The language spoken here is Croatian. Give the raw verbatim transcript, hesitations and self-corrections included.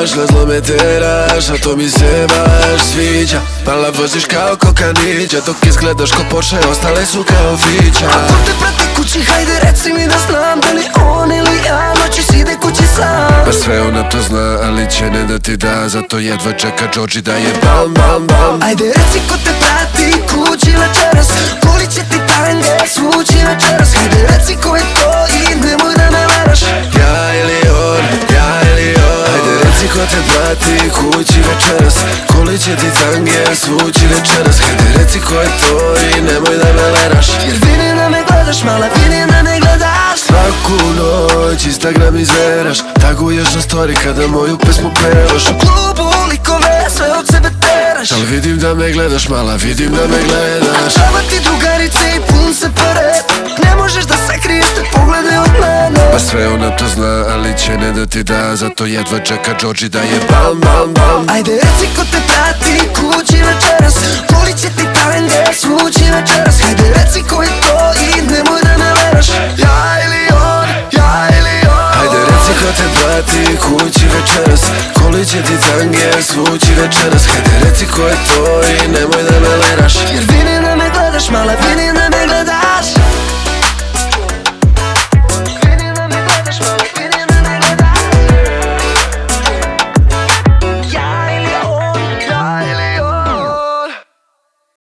baš, na zlo me teraš, a to mi se baš sviđa. Mala voziš kao kokanića, dok izgledaš ko Porsche, ostale su kao fića. Ako te prate kući, hajde reci mi da znam, da li on ili ja noćis ide kući sam. Pa sve ona to zna, ali će ne da ti da, zato jedva čeka Georgie da je bam bam bam. Ajde reci ko te prati kući večeras, koli će ti tange svući večeras. Hajde reci ko je to i nemoj da me varaš. Ja ili on, ja ili on. Hajde reci ko te prati kući večeras, koli će ti tange svući večeras. Hajde reci ko je to i nemoj da me leraš. Jer vidim da me gledaš, mala vidim da me gledaš. Svaku noć Instagram izveraš, taguješ na story kada moju pesmu pevaš. U klubu likove sve od sebe teraš. Al vidim da me gledaš, mala vidim da me gledaš. Treba ti drugarice i pun se pare, ne možeš da sakriješ te poglede od mene. Pa sve ona to zna, ali će ne da ti da, zato jedva čeka Georgie da je bam bam bam. Ajde reci ko te prati kući večeras, koli će ti tange svući večeras. Hajde reci ko je to i nemoj da me veraš. Ja ili on, ja ili on. Hajde reci ko te prati kući večeras, koli će ti tange svući večeras. Hajde reci ko je to i nemoj da me leraš. Jer vidim da me gledaš, mala vidim